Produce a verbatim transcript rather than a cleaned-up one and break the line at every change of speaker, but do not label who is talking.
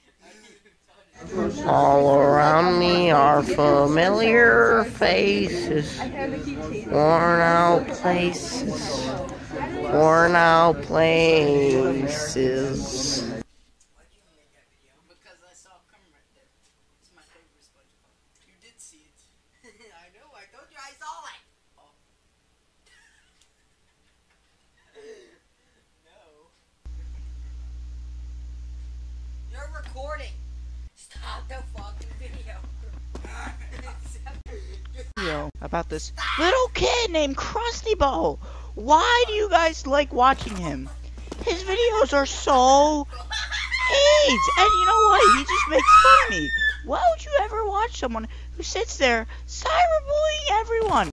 All around me are familiar faces, worn out places, worn out places.
Because I saw a camera right there. It's my favorite SpongeBob. You did see it. I know, I told you I saw it. Oh. No. You're recording. Stop the fucking video.
Video about this little kid named Krusty. Why do you guys like watching him? His videos are so AIDS, and you know what? He just makes fun of me. Why would you ever watch someone who sits there cyberbullying everyone?